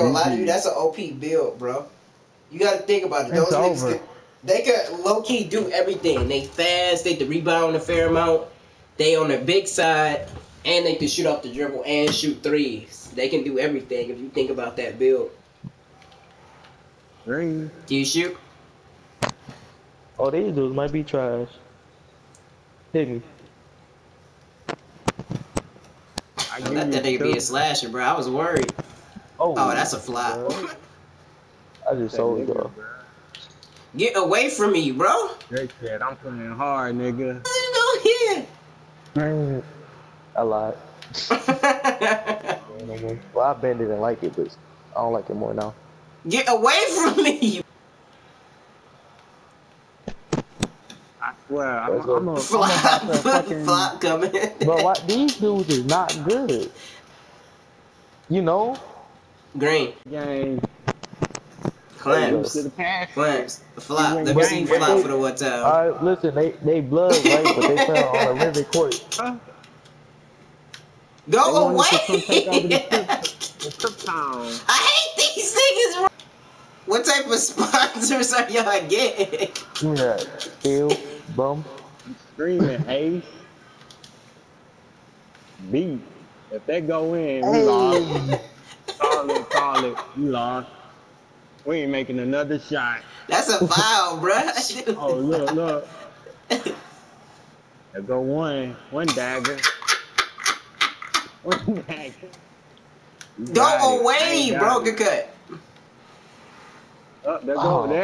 gonna lie to you, that's an OP build, bro. You gotta think about it. Those niggas they could low key do everything. They fast, they can rebound a fair amount. They on the big side, and they can shoot off the dribble and shoot threes. They can do everything if you think about that build. Green. Do you shoot? Oh, these dudes might be trash. Hit me. Don't let that nigga be a slasher, bro. I was worried. Oh, that's a flop. I just sold it, bro. Get away from me, bro. They said I'm playing hard, nigga. What you doing here? I lied. Well, I been didn't like it, but I don't like it more now. Get away from me. I swear, I'm a flop coming. But what, these dudes is not good. You know? Green. Gang. Clamps. Clamps. Flop. Let me see you flop for the one time. Alright, listen, they blood, right? But they play on a river court. Go away! I hate these niggas. What type of sponsors are y'all getting? Yeah, Phil, bum. I'm screaming, Ace. B. If they go in, we lost. Call it. We lost. We ain't making another shot. That's a foul, bruh. Oh, look. There go one dagger. One dagger. Go away, bro. Good cut. There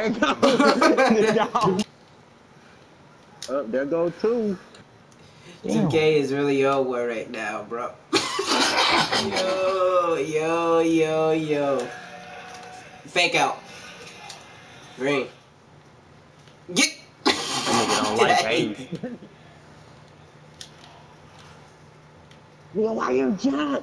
go two. 2K is really over right now, bro. Yo. Fake out. Green. Get. Nigga don't like Ace. Why you jump?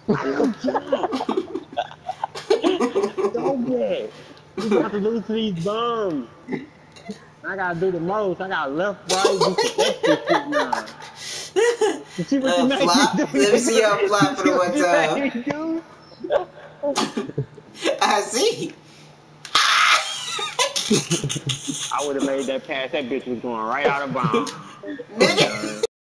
Don't get. You got to lose to these bums. I gotta do the most. I got left, right, do some extra shit now. You see what you flop? Let me see y'all flop for the one time. I see. I would have made that pass. That bitch was going right out of bounds.